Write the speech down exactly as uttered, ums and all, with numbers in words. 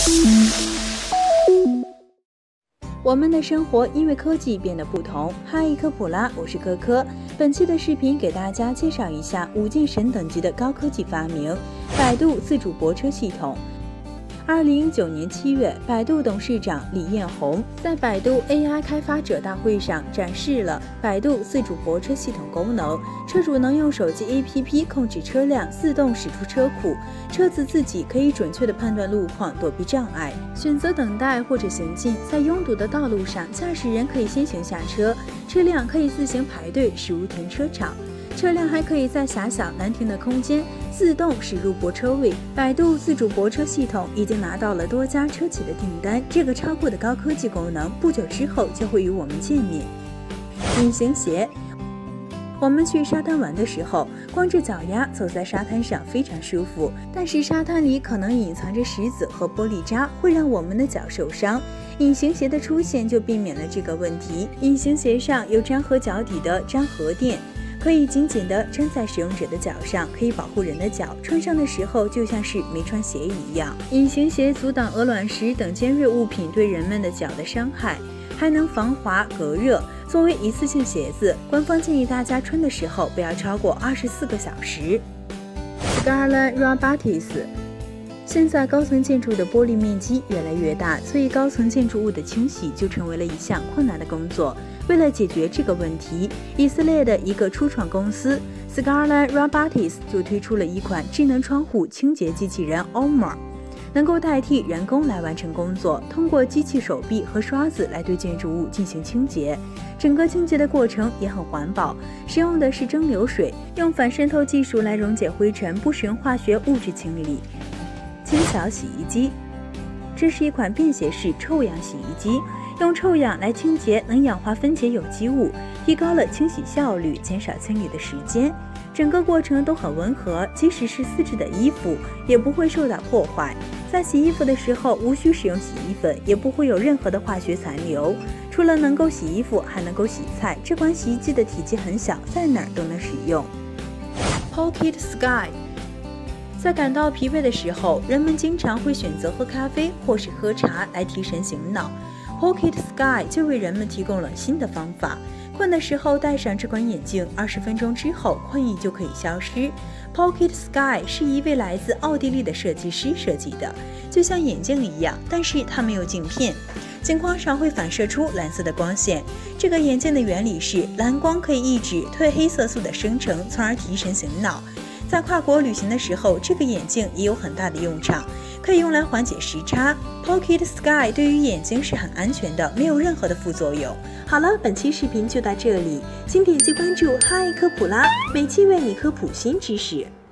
我们的生活因为科技变得不同。嗨，科普啦，我是科科。本期的视频给大家介绍一下五件神等级的高科技发明——百度自主泊车系统。二零一九年七月，百度董事长李彦宏在百度 A I 开发者大会上展示了百度自主泊车系统功能。车主能用手机 A P P 控制车辆自动驶出车库，车子自己可以准确地判断路况，躲避障碍，选择等待或者行进。在拥堵的道路上，驾驶人可以先行下车，车辆可以自行排队驶入停车场。车辆还可以在狭小难停的空间自动驶入泊车位。百度自主泊车系统已经拿到了多家车企的订单，这个超酷的高科技功能不久之后就会与我们见面。隐形鞋，我们去沙滩玩的时候，光着脚丫走在沙滩上非常舒服，但是沙滩里可能隐藏着石子和玻璃渣，会让我们的脚受伤。隐形鞋的出现就避免了这个问题。隐形鞋上有粘合脚底的粘合垫，可以紧紧地粘在使用者的脚上，可以保护人的脚，穿上的时候就像是没穿鞋一样。隐形鞋阻挡鹅卵石等尖锐物品对人们的脚的伤害，还能防滑隔热。作为一次性鞋子，官方建议大家穿的时候不要超过二十四个小时。Scarlett Robotics。现在高层建筑的玻璃面积越来越大，所以高层建筑物的清洗就成为了一项困难的工作。为了解决这个问题，以色列的一个初创公司 Scarlett Robotics 就推出了一款智能窗户清洁机器人 Omar， 能够代替人工来完成工作，通过机器手臂和刷子来对建筑物进行清洁。整个清洁的过程也很环保，使用的是蒸馏水，用反渗透技术来溶解灰尘，不使用化学物质清理。轻巧洗衣机，这是一款便携式臭氧洗衣机，用臭氧来清洁能氧化分解有机物，提高了清洗效率，减少清理的时间。整个过程都很温和，即使是丝质的衣服也不会受到破坏。在洗衣服的时候无需使用洗衣粉，也不会有任何的化学残留。除了能够洗衣服，还能够洗菜。这款洗衣机的体积很小，在哪儿都能使用。Pocket Sky。在感到疲惫的时候，人们经常会选择喝咖啡或是喝茶来提神醒脑。Pocket Sky 就为人们提供了新的方法。困的时候戴上这款眼镜，二十分钟之后困意就可以消失。Pocket Sky 是一位来自奥地利的设计师设计的，就像眼镜一样，但是它没有镜片，镜框上会反射出蓝色的光线。这个眼镜的原理是，蓝光可以抑制褪黑色素的生成，从而提神醒脑。在跨国旅行的时候，这个眼镜也有很大的用场，可以用来缓解时差。Pocket Sky 对于眼睛是很安全的，没有任何的副作用。好了，本期视频就到这里，请点击关注嗨科普啦，每期为你科普新知识。